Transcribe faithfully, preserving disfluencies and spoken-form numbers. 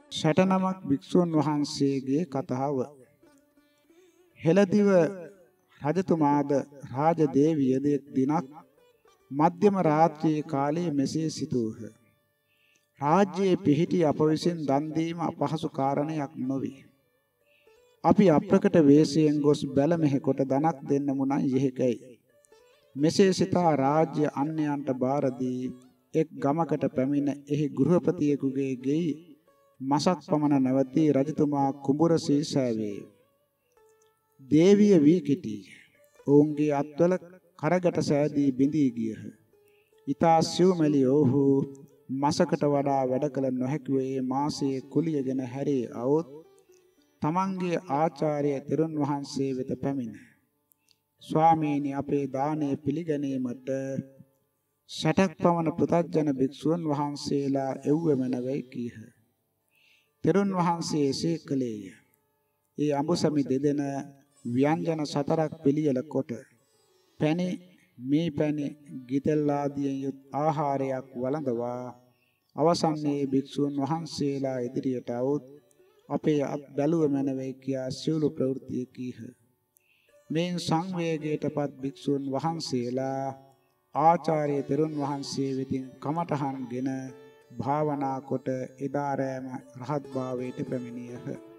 සැටනමක් භික්ෂුන් වහන්සේගේ කතාව. හෙළදිව රජතුමාද රාජදේවියද එක් දිනක් මධ්‍යම රාත්‍රියේ කාලයේ මෙසේ සිතූහ. රාජ්‍යයේ පිහිටි අප විසින් දන් දීම අපහසු කාරණයක් නොවේ. අපි අප්‍රකට වේශයෙන් ගොස් බැල මෙහෙ කොට දනක් දෙන්න මුණන් යෙහිකයි. මෙසේ සිතා රාජ්‍ය අන්‍යයන්ට බාර දී එක් ගමකට පැමිණ එහි ගෘහපතියෙකුගේ ගෙයි මසක් පමණ නැවතී රජතුමා කුඹුර සීසෑවේ. දේවිය වී කිටි. ඔවුන්ගේ අත්වල කරගට සෑදී බිඳී ගියහ. ඊතා සිව්මැලි ඔහු මාසකට වඩා වැඩ කළ නොහැකි වේ මාසයේ කුලියගෙන හැරී આવොත් තමන්ගේ ආචාර්ය තෙරුන් වහන්සේ වෙත පැමිණ ස්වාමීනි අපේ දානය පිළිගැනීමට සැටක් පමණ පෘථග්ජන භික්ෂුන් වහන්සේලා එව්වෙමනවයි කීහ. තෙරුන් වහන්සේ එසේ කළේය. ඒ අඹසමි දෙදෙන ව්‍යංජන සතරක් පිළියෙල කොට පැණි මේ පැණි ගිතෙල් ආදියෙන් යුත් ආහාරයක් වළඳවා අවසන්නේ භික්ෂුන් වහන්සේලා ඉදිරියට આવුත් අපේ අත් බැලුව මැනවේ කියා සියලු ප්‍රවෘත්ති කීහ. මෙන් සංවේගයටපත් භික්ෂුන් වහන්සේලා ආචාර්ය තෙරුන් වහන්සේ වෙතින් කමඨහන්ගෙන භාවනා කොට එදා රැම රහත් භාවයට පැමිණියහ.